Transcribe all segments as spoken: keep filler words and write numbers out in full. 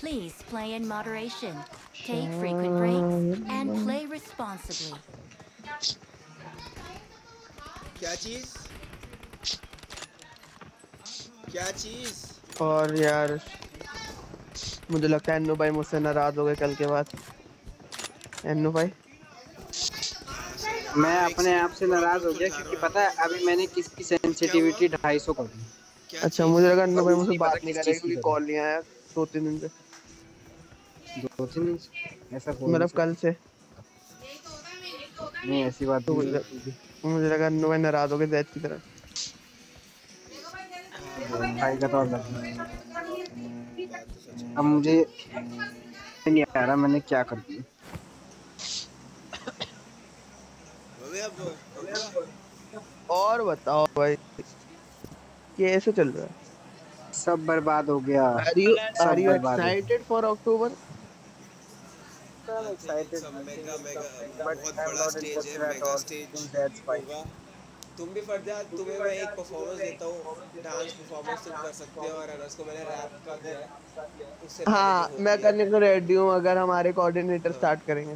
Please play in moderation. Take frequent breaks and play responsibly. क्या चीज क्या चीज और यार मुझे लगता है अन्नू भाई मुझसे नाराज हो गए कल के बाद। अन्नू भाई मैं हाँ, एक अपने आप सेकंड से नाराज प्रॉब्लम हो गया सुलझा क्योंकि रहा हूँ पता है मैं। अभी मैंने किसकी क्या हुआ सेंसिटिविटी ढाई सौ कर दी। क्या अच्छा चीज मुझे लगा अन्नू और भाई मुझे मुझसे नहीं पता बात नहीं किस कर रहे चीज की क्योंकि करूँ। कॉल नहीं आया दो तीन दिन से, दो तीन इंच ऐसा हो नहीं मतलब कल सकता। से। नहीं ऐसी बात तो नहीं मुझे होती थी। मुझे लगा अन्नू भाई नाराज हो गए जैद की तरह। हाँ, भाई का तो अलग है। बात तो सच अब है। मुझे नहीं आ रहा मैंने क्या कर दिया। हो गया अब हो गया। और बताओ भाई कैसे चल रहा है? सब बर्बाद हो गया। आर यू आर सब यू बर्बाद हो गया। Excited for October? I'm I think it's excited. Uh I think mega it's mega something, but बहुत I'm बड़ा not स्टेज है, interested at mega all stage in Zed's fight. होगा। तुम भी फरजाद, तुम्हें मैं एक परफॉर्मेंस देता हूँ, डांस परफॉर्मेंस तुम कर सकते हो, और अनस को मैंने रैप का दिया है, उससे पहले जो हाँ मैं होती है। करने को रेडी हूँ अगर हमारे कोऑर्डिनेटर हाँ स्टार्ट करेंगे।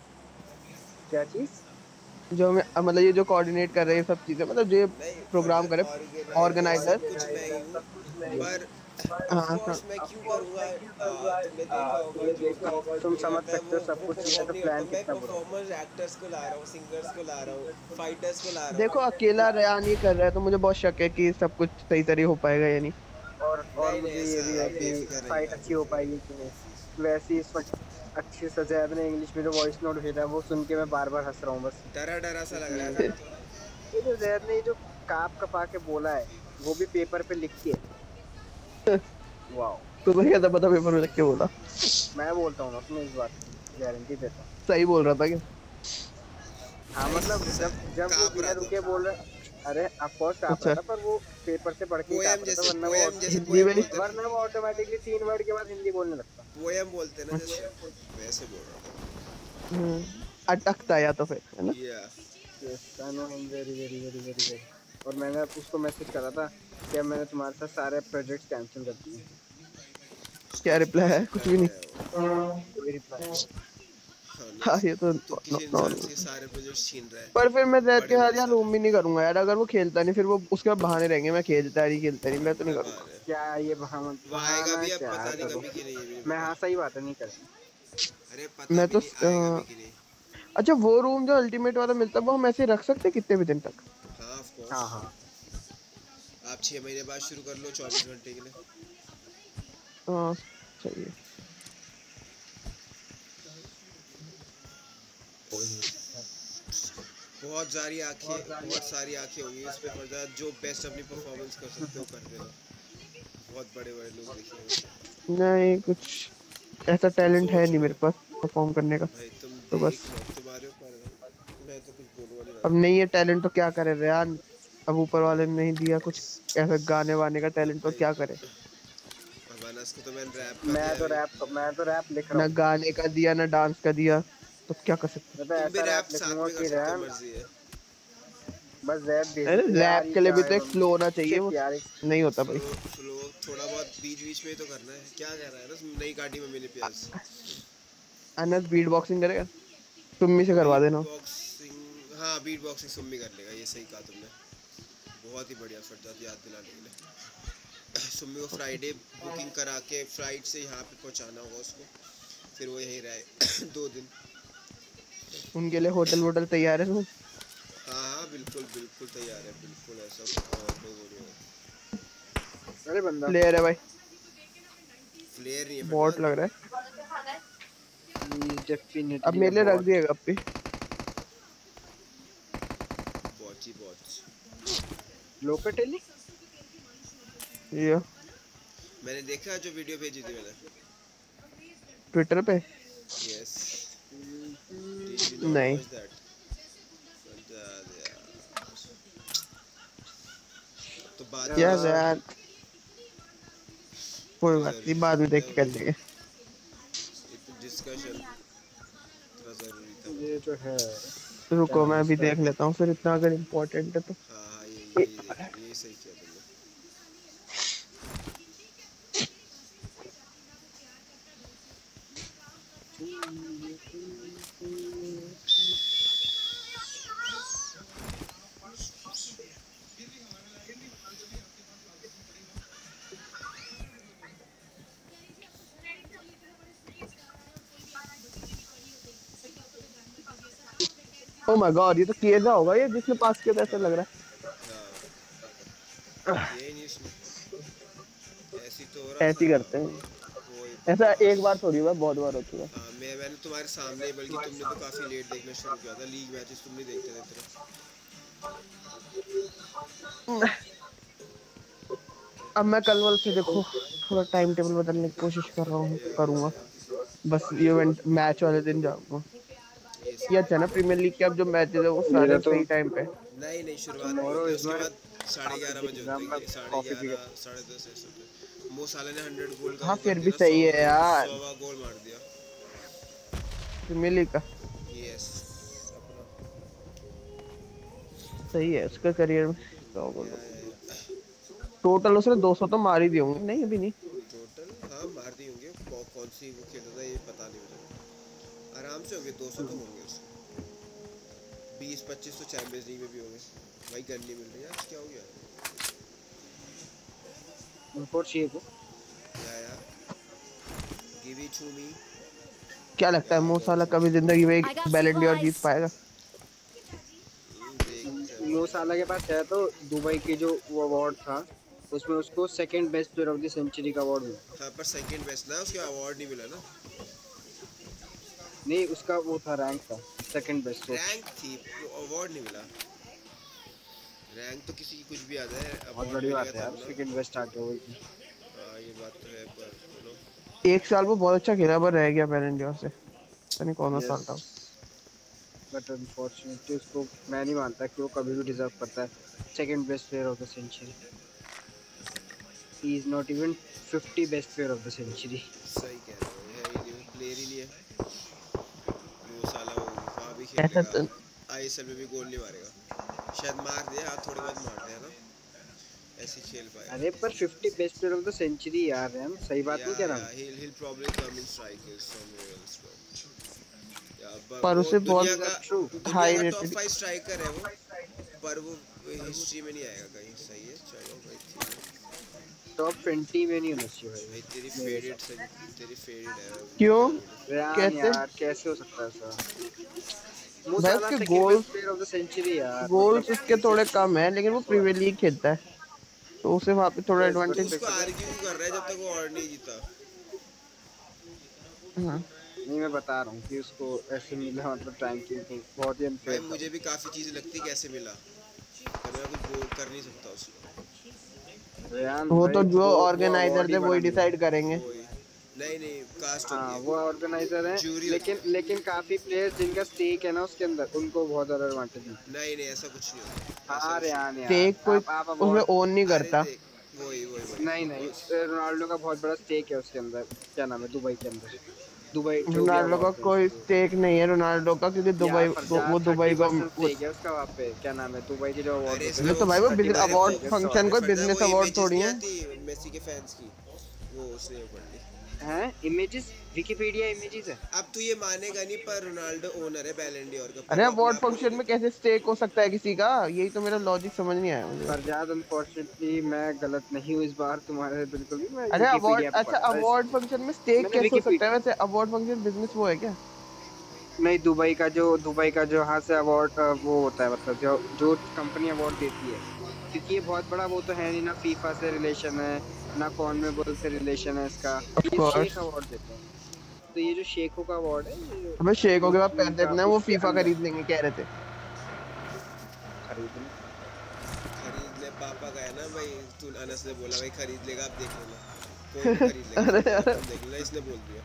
क्या चीज? जो हमें मतलब ये जो कोऑर्डिनेट कर रहे हैं ये सब चीजें, मतलब जो ये नहीं, प्रोग्राम करे ऑर्गेनाइजर ऑर्गेनाइजर। सब कुछ मैं ही हूँ। पर ऑफ हाँ हाँ कोर्स मैं क्यों करूँगा, आ, तुमने देखा होगा जो भी तुम ये समझ मैं सकते वो हो सब वो कुछ चीजें, परफॉर्म तो नहीं करता, प्लान मैं कितना बुरा हो। परफॉर्मर एक्टर्स को ला रहा हूँ, सिंगर्स को ला रहा हूँ, फाइटर्स को ला रहा हूँ। देखो अकेला रेयान ये कर रहा है तो मुझे बहुत शक है कि सब कुछ सही तरह हो पाएगा या नहीं। और और नहीं नहीं, मुझे ये ऐसा भी है आप कि बेफिक्र रहिए, फाइट आप अच्छी हो बेफिक्र पाएगी कि नहीं। वैसे ही इस वक्त अच्छी से जैद ने इंग्लिश में जो वॉइस नोट भेजा वो सुन के मैं बार बार हंस रहा हूँ बस। डरा डरा सा लग रहा है क्योंकि फिर तो। ये जो जैद ने ये जो काप कपा के बोला है वो भी पेपर पे लिख के, वाओ। तुम्हें क्या था पता पेपर में लिख के बोला? मैं बोलता हूँ ना तुम्हें इस बात की गारंटी देता हूँ। सही बोल रहा था क्या? हाँ नहीं मतलब स- जब जब वो काँप बिना रहा था, रुके बोल रहे, अरे ऑफ कोर्स काँप रहा अच्छा था पर वो पेपर से पढ़ के ही काँप पोएम रहा था, जैसे, वरना वो पोएम जैसे हिंदी पोएम में? बोलते ना, वरना वो ऑटोमेटिकली तीन वर्ड के बाद हिंदी बोलने लगता। पोएम बोलते ना अच्छा। जैसे, वैसे बोल रहा था। हम्म, अटकता या तो फिर है ना। या yes I know him very very very very very. और मैंने उसको मैसेज करा था कि अब मैंने तुम्हारे साथ सारे प्रोजेक्ट्स कैंसिल कर दिए। क्या रिप्लाई है? कुछ कर भी नहीं। रहे हो। कोई रिप्लाई नहीं। हाँ हाँ ना, ये तो तो किसी इंसान से नॉर्मल। सारे प्रोजेक्ट छीन रहा पर है, फिर मैं जैद के बड़े साथ बड़े यार सारे। रूम भी नहीं करूंगा यार, अगर वो खेलता नहीं फिर वो उसके बाद बहाने रहेंगे मैं खेलता नहीं खेलता नहीं, मैं तो नहीं क्या करूंगा। बात है। क्या ये बहाना वो आएगा बहाना भी, अब क्या पता नहीं करो। कभी कि नहीं, ये भी नहीं मैं हाँ पता। सही बात है नहीं करता। अरे पता मैं भी तो नहीं आएगा भी अ, कि नहीं। अच्छा वो रूम जो अल्टीमेट वाला मिलता है वो हम ऐसे रख सकते हैं कितने भी दिन तक? हाँ ऑफ कोर्स। हाँ हाँ आप छह महीने बाद शुरू कर लो, चौबीस घंटे के लिए। हाँ सही है। कोई नहीं। बहुत सारी आंखें, बहुत सारी आंखें होंगी इस पे फरजाद, जो बेस्ट अपनी परफॉर्मेंस कर सकते हो कर देना। बहुत बड़े बड़े लोग देखेंगे। नहीं कुछ ऐसा टैलेंट है सोच नहीं लो मेरे पास परफॉर्म करने का। भाई, तुम तो बस देख लो तुम्हारे ऊपर है। मैं तो कुछ बोलूँगा नहीं अब ज़्यादा। नहीं है टैलेंट तो क्या करे रेयान। अब ऊपर वाले ने नहीं दिया कुछ ऐसा गाने वाने का टैलेंट तो भाई क्या करे। अब अनस को तो मैंने रैप का मैं दिया तो अभी। रैप मैं तो रैप लिख रहा ना हूँ। गाने का दिया ना डांस का दिया, तो क्या कर सकते मैं तो तुम भी ऐसा रैप रैप साथ लिखूंगा में कर कि सकते हो, रैम मर्जी है। बस जैद भेज हैं। दे अरे यार रैप ये के लिए क्या भी है तो एक मम्मी। फ्लो होना चाहिए, शिट वो यार। नहीं होता भाई। फ्लो फ्लो थोड़ा बहुत बीच बीच में ही तो करना है, क्या कह रहा है ना, नई काटी मम्मी ने प्याज। अनस बीट बॉक्सिंग करेगा? तुम्ही से करवा बीट देना। बॉक्सिंग, हाँ बीट बॉक्सिंग सुम्मी कर लेगा, ये सही कहा तुमने। बहुत ही बढ़िया फरजाद, याद दिलाने के लिए। सुम्मी को फ्राइडे बुकिंग करा के फ्लाइट से यहाँ पे पहुँचाना होगा उसको, फिर वो यहीं रहे दो दिन। उनके लिए होटल वोटल तैयार है सब? हाँ हाँ बिल्कुल बिल्कुल तैयार है, बिल्कुल ऐसा अ, कोई वो नहीं है। अरे बंदा प्लेयर है भाई। फ्लेयर नहीं है बॉट फरजाद। लग रहा है। अब डेफिनेटली अ मेरे लिए रख बॉट। दिएगा अब भी। बॉच ही बॉच। लोकेटेली ये मैंने देखा जो वीडियो भेजी थी मैंने। ट्विटर पे? यस, डिड यू नॉट नहीं। Watch that? फरजाद यार, तो बात ही यार कैसी की। यार कोई इतनी बात नहीं, ज़रूरी बाद में देख के कर इतना लेंगे। इतना डिस्कशन इतना ज़रूरी था वो। ये जो है रुको क्या मैं अभी मिस्टर। देख लेता हूँ फिर, इतना अगर इम्पोर्टेंट है तो। हाँ हाँ, ये एक यही देख, मिनट। यही सही किया तुमने। ओ माय गॉड, ये तो किएजा होगा ये जिसने पास किया था, ऐसा लग रहा हाँ ये नहीं इसमें ऐसी तो हो है। रहा ऐसे ही था करते हैं वही ऐसा, एक बार थोड़ी हुआ, बहुत बार हो चुका है। हाँ मैं मैंने तुम्हारे सामने ही, बल्कि तुमने तो काफी लेट देखना शुरू किया था लीग मैचेस, तुम नहीं देखते थे इतने। अब मैं कल वाल से देखो थोड़ा टाइम टेबल बदलने की कोशिश कर रहा हूँ, या, करूंगा या, बस। इवेंट मैच वाले दिन जाऊंगा। ये ये अच्छा है ना, प्रीमियर लीग के अब जो मैचेस है वो सारे मेरा तो सही टाइम पे। नहीं नहीं शुरुआत में टुमारो होते हैं, इज उसके माय बाद साढ़े ग्यारह बजे होते हैं, साढ़े कॉफी पी ग्यारह साढ़े दस ऐसे होते हैं। मो साला ने हंड्रेड गोल का हाँ वो कर फिर दिया भी ना, सही है यार, सौवा गोल मार दिया। प्रीमियर लीग का यस अपना सही है उसका करियर में। या, या, या। टोटल उसने दो सौ तो मार ही दिए होंगे। नहीं अभी नहीं, टोटल हाँ मार दी होंगे, कौ, कौन सी वो खेल रहा था ये पता नहीं मुझे, आराम से होंगे दो सौ तो होंगे उसके। बीस पच्चीस तो चैंपियंस लीग में भी होंगे। भाई गन नहीं मिल रही यार, क्या हो गया इम्पोर्ट चाहिए को या या गिव इट टू मी। क्या लगता है मो साला कभी जिंदगी में एक I got बैलन डॉर जीत supplies. पाएगा? देखते मो साला के पास है तो दुबई के जो वो अवार्ड था उसमें उसको second best player of the century का अवार्ड मिला। हाँ पर सेकंड बेस्ट ना, उसके अवार्ड नहीं मिला ना। नहीं उसका वो था रैंक था सेकंड बेस्ट। रैंक थी, अवार्ड नहीं मिला। रैंक तो किसी की कुछ भी आता है, बहुत अवार्ड बड़ी बात मिलेगा है यार, तब ना। सेकंड बेस्ट आ गया वही। हाँ ये बात तो है, पर बोलो एक साल वो बहुत अच्छा खेला पर रह गया बैलन डॉर से, पता नहीं कौन सा साल था। बट अनफॉर्चुनेटली उसको मैं नहीं मानता कि वो कभी भी डिजर्व करता है second best player of the century. He is not even fifty best player of the century. सही कह रहे हो, है ही नहीं, प्लेयर ही नहीं है वो साला। वो वहाँ भी ऐसा खेलेगा, तो आईएसएल में भी गोल नहीं मारेगा शायद, मार दे हाथ थोड़ी बहुत मार दे ना, ऐसे खेल पाएगा। अरे पर fifty best player of the century यार, हम सही बात नहीं कह रहा हूं। he'll he'll probably come in strikers somewhere else bro. या पर पर वो उसे दुनिया बहुत का true, दुनिया हाई का रेटेड टॉप फाइव स्ट्राइकर है वो, पर वो हिस्ट्री में नहीं आएगा कहीं। सही है चलो भाई, ठीक है टॉप ट्वेंटी में नहीं होना चाहिए भाई। भाई, तेरी फेवरेट से तेरी फेवरेट है क्यों? रेयान कैसे? यार कैसे हो सकता है ऐसा? मो भाई साला उसके second goals best player of the century यार। गोल्स उसके थोड़े कम है, लेकिन वो प्रीमियर लीग खेलता है तो उसे वहाँ पे थोड़ा Yes, तू एडवांटेज। उसको आर्ग्यू कर रहा है जब तक वो और नहीं जीता। हाँ नहीं मैं बता रहा हूँ कि उसको ऐसे मिला, मतलब टाइम की बहुत ही भाई अनफेयर मुझे भी काफी चीजें लगती कैसे मिला, पर मैं कुछ बोल कर नहीं सकता उसको। रेयान वो भाई, तो जो वो- वो ऑर्गेनाइजर award ही थे बड़ा वही मिला। डिसाइड करेंगे। वही नहीं नहीं कास्ट हाँ होती वो है, ऑर्गेनाइजर है, Jury लेकिन होती है। लेकिन काफी प्लेयर्स जिनका स्टेक है ना उसके अंदर, उनको बहुत ज्यादा एडवांटेज मिलता नहीं नहीं ऐसा कुछ नहीं होता, है। ऐसा हाँ कुछ रेयान यार, स्टेक कोई आप आप उसमें award- ओन नहीं नहीं। अरे करता। देख वही वही वही नहीं नहीं रोनाल्डो का बहुत बड़ा स्टेक है उसके अंदर, क्या नाम है दुबई के अंदर, दुबई जो भी रोनाल्डो का award है कोई उसको। स्टेक नहीं है रोनाल्डो का, क्योंकि दुबई यार पर वो, वो दुबई को थर्टी परसेंट वो, स्टेक है उसका वहाँ पे, क्या नाम है दुबई के जो अवार्ड अरे होते इसमें हैं तो भाई वो अरे बिजनेस वो अवार्ड वो फंक्शन कोई फरदा बिजनेस वो अवार्ड images थोड़ी नहीं है। आती मेसी के फैंस की, वो उसने वो पढ़ ली। हैं इमेजेस, विकिपीडिया इमेजेस है। अब तू ये मानेगा नहीं, पर रोनाल्डो ओनर है बैलन डोर का, पर अरे वो अपने अवार्ड आप को फंक्शन नहीं में कैसे स्टेक हो सकता है किसी का? यही तो मेरा लॉजिक समझ नहीं आया मुझे। फरजाद अनफॉर्चुनेटली मैं गलत नहीं हूँ इस बार तुम्हारे बिल्कुल भी, मैं अरे अवार्ड, विकिपीडिया पे अच्छा पढ़ा था अवार्ड फंक्शन में स्टेक मैंने कैसे हो सकता है? विकिपीडिया। वैसे अवार्ड फंक्शन बिजनेस वो है क्या? नहीं दुबई का जो दुबई का जो यहाँ से अवार्ड वो होता है, मतलब जो जो कंपनी अवार्ड देती है, क्योंकि ये बहुत बड़ा वो तो है नहीं ना, फीफा से रिलेशन है ना कॉन्मेबल से रिलेशन है इसका, ऑफ ये कोर्स। शेख अवार्ड देते हैं। तो ये जो शेखों का अवार्ड है ये हमें शेखों के बाद पैसे इनका इतने वो उसके फीफा अंदर खरीद लेंगे कह रहे थे। खरीदने। खरीद ले। पापा का है ना भाई, तू अनस ने बोला भाई खरीद लेगा, आप देख लेना कोई भी खरीद लेगा, तुम देख लेना, इसने बोल दिया।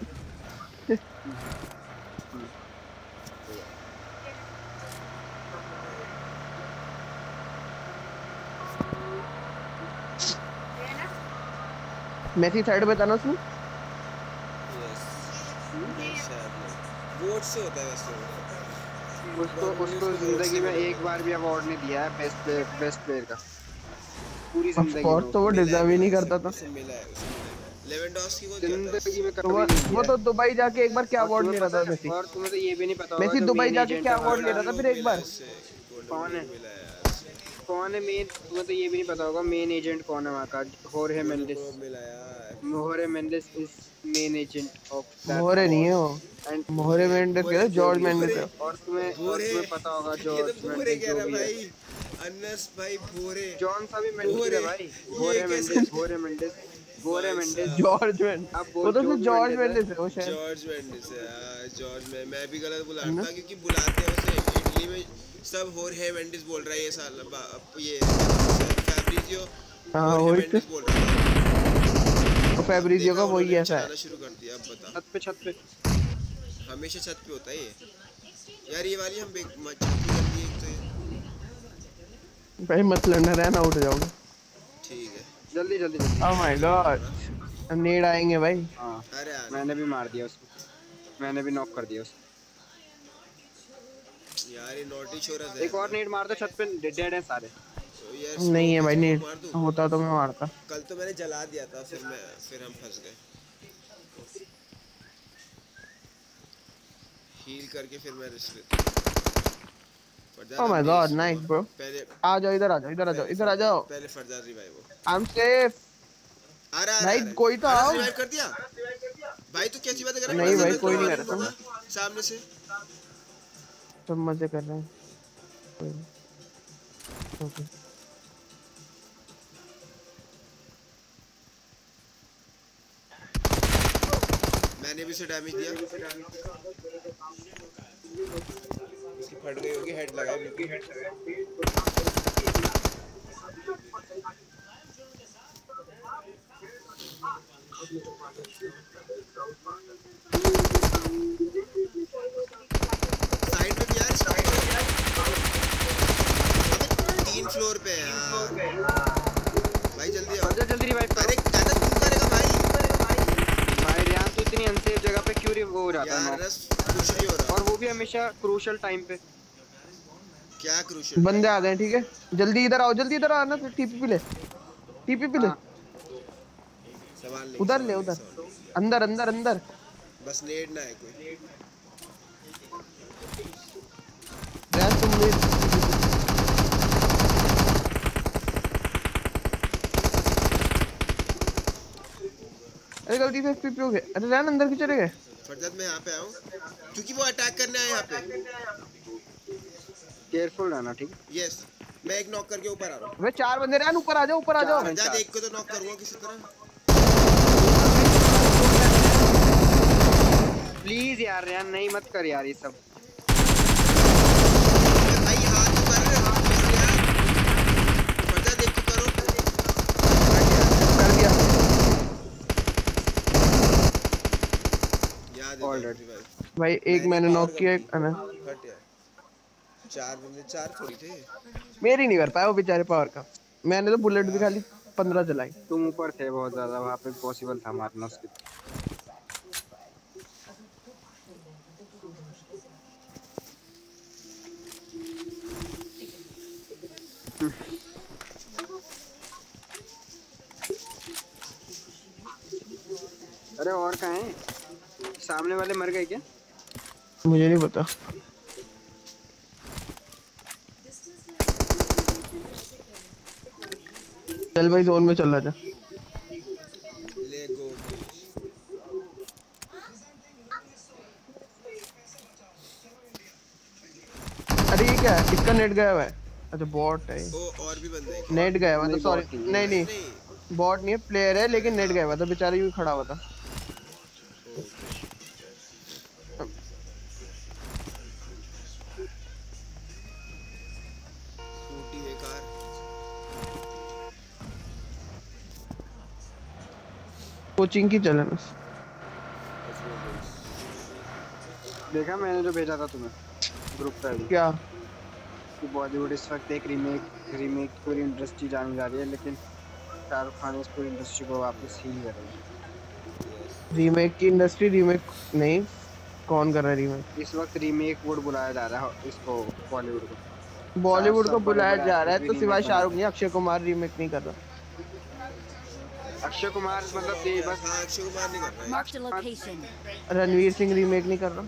मेसी थर्ड पे था ना उसमें। यस शायद नहीं, वोट से होता है वैसे वो। उसको उसको जिंदगी में एक बार भी अवार्ड नहीं दिया है बेस्ट प्लेयर बेस्ट प्लेयर का, पूरी ऑफ जिंदगी में कोर्स तो वो मिला है, डिजर्व ही मिला नहीं है, करता था। उसे मिला है, उसे मिला है। लेवेंडोस्की को क्या था? जिंदगी में तो कभी वो नहीं वो किया। तो दुबई जाके एक बार क्या और अवार्ड तुम्हें ले रहा पता था है- मेसी। और तुम्हें तो ये भी नहीं पता होगा मेसी जो दुबई मेन जाके एजेंट क्या है अवार्ड ले वहाँ रहा था का। फिर एक बार। कौन है? मिला यार इससे। कौन है मेन? तुम्हें तो ये भी नहीं पता होगा मेन एजेंट कौन है वहाँ का। होर्हे मेंडिस। को मिला यार। होर्हे Mendes is main agent of that मोहरे नहीं है अवार्ड। वो, एंड मोहरे मेंडेस बोरे कहते हैं, जॉर्ज बोरे मेंडेस है। और तुम्हें और बोरे तुम्हें पता होगा ये जॉर्ज तो बोरे मेंडिस कह जो रहा भी है। भाई। अनस भाई बोरे। जॉन सा भी मेंडिस है बोरे। भाई। ये होर्हे कैसे? मेंडिस होर्हे मेंडिस होर्हे भाई मेंडिस। साहब। जॉर्ज मेंडेस, अब वो बोल तो जो सिर्फ भी जॉर्ज मेंडिस है। मेंडेस है वो शायद। जॉर्ज मेंडिस है यार। जॉर्ज में मैं भी गलत बुला है ना? रहा था क्योंकि बुलाते हैं उसे इटली में सब होर्हे मेंडिस बोल रहा है ये साल बा- ये फैब्रिजियो हाँ होर्हे वही तो, मेंडिस बोल रहा है। तो फैब्रिजियो का देखा वही उन्होंने ऐसा है। चलाना शुरू कर दिया। अब बता। छत पे छत पे। हमेशा छत पे होता है ये यार। ये वाली हम बेक- म- छत पे कर दी एक तो ये। भाई मत लड़ना, रहना, उठ जाओगे। ठीक है। जल्दी जल्दी जल्दी। ओह माय गॉड, नेड आएंगे भाई। हाँ अरे यार मैंने भी मार दिया उसको। मैंने भी नॉक कर दिया उसको। यार ये नोटी छोरा है एक और नेट मार दो छत पे। डेड है सारे। तो यार नहीं है smoke भाई, smoke नेड मार दूं? होता तो मैं मारता। कल तो मैंने जला दिया था फिर मैं फिर हम फंस गए। हील करके फिर मैं रिस्क लेता। फरजाद ओह माय हमने गॉड, इसको- नाइस ब्रो। पहले आ जाओ इधर, आ जाओ इधर, आ जाओ इधर, आ जाओ। पहले फरजाद रिवाइव हो। I am safe. आ रहा भाई, कोई तो आओ। रिवाइव कर दिया भाई। तू कैसी बातें कर रहा है? नहीं मजे भाई, में कोई तो नहीं मालूम कर रहा। होगा सामने से। सब मजे कर रहे हैं। कोई नहीं। ओके मैंने भी उसे डैमेज दिया। उसकी फट गई होगी। हेड लगा है बिल्कुल। साइड पे भी यार। साइड पे भी यार। तीन फ्लोर पे है यार। भाई जल्दी आओ। जल्दी जल्दी रिवाइव करो। अरे ज्यादा तू करेगा भाई। भाई रियान तो इतनी अनसेफ जगह पे क्यों रिव हो जाता है यार knock? रस कुछ नहीं हो रहा। और वो भी हमेशा क्रूशियल टाइम पे। क्या क्रूशियल? बंदे आ गए, ठीक है जल्दी इधर आओ, जल्दी इधर आना। तो टीपी पे ले, टीपी पे ले। हाँ। सवाल नहीं। उधर सवाल ले, नहीं, उधर सवाल नहीं। अंदर अंदर अंदर। बस नेड ना है कोई। यार तुम ले। अरे गलती से एफपी पे हो गए। अरे रैन अंदर क्यों चले गए? फरजाद मैं यहाँ पे आया हूँ क्योंकि वो अटैक करने आए यहाँ पे। केयरफुल रहना ठीक है। यस मैं एक नॉक करके ऊपर आ रहा हूँ। अबे चार बंदे रैन, ऊपर आ जाओ, ऊपर आ जाओ। चार। फरजाद एक को तो नॉक करूँगा किसी तरह। प्लीज यार रियान नहीं मत कर यार ये सब। अरे भाई यहाँ तो कर रहे हो यार। फरजाद एक को करो। कर दिया। याद All है right. रिवाइव। भाई एक मैंने नॉक किया, एक अना हट यार। चार बंदे चार थोड़ी थे। मेरी नहीं कर पाया वो बेचारे पावर का। मैंने तो बुलेट भी खाली पंद्रह चलाई। तुम ऊपर थे बहुत ज्यादा वहाँ पे पॉसिबल था मारना उसके। अरे और कहाँ हैं? सामने वाले मर गए क्या? मुझे नहीं पता। चल भाई जोन में चल रहा था। ले गो। अरे ये क्या है? इसका नेट गया हुआ है। अच्छा बॉट है। ओ और भी बंदे हैं। नेट गया हुआ था, नहीं, सॉरी bot नहीं है। नहीं नहीं नहीं बॉट नहीं है, प्लेयर है लेकिन नेट गया हुआ था, बेचारा यूं खड़ा हुआ था। स्कूटी बेकार। कोचिंग की चलन बस। देखा मैंने जो भेजा था तुम्हें ग्रुप पे अभी क्या? कि बॉलीवुड इस वक्त एक रीमेक रीमेक पूरी इंडस्ट्री जाने जा रही है, लेकिन शाहरुख खान इस पूरी इंडस्ट्री को वापस हील करेगा। रीमेक की इंडस्ट्री रीमेक नहीं, कौन कर रहा है रीमेक? इस वक्त रीमेक वुड बुलाया जा रहा है इसको बॉलीवुड को। बॉलीवुड सब को बड़े बुलाया बड़े जा रहा है actors तो भी सिवाय remake शाहरुख बना नहीं, अक्षय कुमार रीमेक नहीं कर रहा। अक्षय कुमार मतलब ये बस हाँ अक्षय कुमार नहीं कर रहा है। Marked a location. Ranveer Singh remake नहीं कर रहा।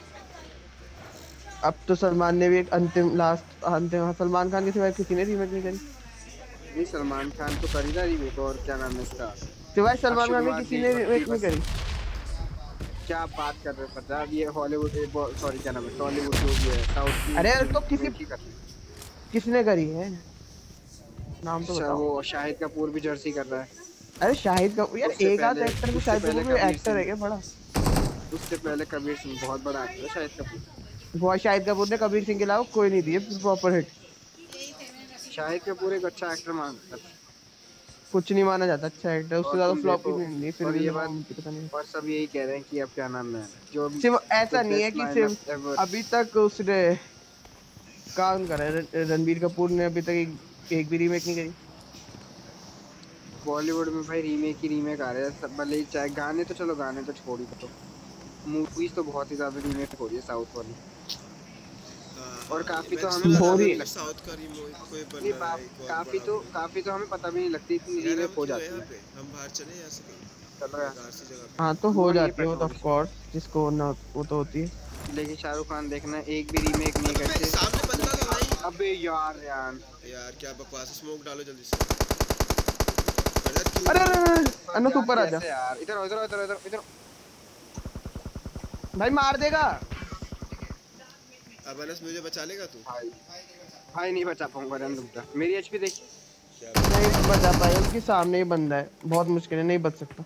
अब तो सलमान ने भी एक अंतिम लास्ट अंतिम हाँ, सलमान खान के सिवाय किसी ने रीमेक नहीं करी। नहीं सलमान खान तो कर ही था रीमेक और क्या नाम है इसका सिवाय सलमान अक्षय खान के कुमार किसी की ने बस- रीमेक नहीं बस- करी। क्या आप बात कर रहे हो पता अब ये हॉलीवुड सॉरी क्या नाम है टॉलीवुड जो भी है साउथ की अरे तो किसी remake ही कर रहे हैं। किसने करी है नाम तो अच्छा, बताओ। वो शाहिद कपूर भी जर्सी कर रहा है। अरे शाहिद कपूर यार उससे एक आध पहले- एक्टर में उससे शाहिद पहले कपूर भी कबीर एक्टर है सिंह। क्या बड़ा। उससे पहले कबीर सिंह बहुत बड़ा एक्टर है शाहिद कपूर। वो शाहिद कपूर ने कबीर सिंह के अलावा कोई नहीं दिए प्रॉपर हिट। शाहिद कपूर एक अच्छा एक्टर मानता है। कुछ नहीं माना जाता अच्छा एक्टर उससे और ज्यादा तुम फ्लॉप ही देखो, नहीं फिर और भी ये लोगों बात- को उनकी पता नहीं। और सब यही कह रहे हैं कि अब क्या नाम है जो भी सिर्फ ऐसा नहीं है best कि lineup सिर्फ ever। अभी तक उसने काम करा है रण- रणबीर कपूर ने अभी तक एक, एक भी रीमेक नहीं करी। बॉलीवुड में भाई रीमेक ही रीमेक आ रहे हैं सब भले ही चाहे गाने तो चलो गाने तो छोड़ ही दो मूवीज तो बहुत ही ज्यादा रीमेक हो रही है साउथ वाली। हाँ, और हाँ, काफी ये तो मैंने हमें सुना था हो रही कि है। साउथ का रीमेक कोई बन ये रहा है बाप एक और काफी बड़ा तो movie। काफी तो हमें पता भी नहीं लगती इतनी यार रीमेक हम हो क्यों हैं जाती यहाँ है। पे हम बाहर चले यहाँ से कहीं चलो यार बाहर सी जगह पे। हाँ तो हो वो नहीं है जाती है वो तो पेट्रोल ऑफ कोर्स जिसको ना वो तो होती है। लेकिन शाहरुख खान देखना एक भी रीमेक नहीं अबे करते। सामने बंदा था भाई। अबे यार यार यार क्या बकवास स्मोक डालो जल्दी से। ब्रदर क्यों अरे अरे अरे अनस यार, ऊपर आजा कैसे यार इधर इधर इधर इधर इधर भाई मार देगा। अब अनस मुझे बचा लेगा तू। भाई भाई नहीं बचा पाऊंगा रन रुक जा मेरी एचपी देख क्या नहीं बचा पाएगा उनके सामने ही बंदा है बहुत मुश्किल है नहीं बच सकता।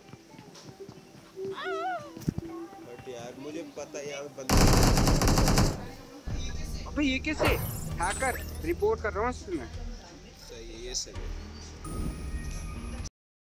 बट यार मुझे पता है यहाँ पे बंदा अबे ये कैसे हैकर रिपोर्ट कर रहा हूँ इसमें सही है ये सही है।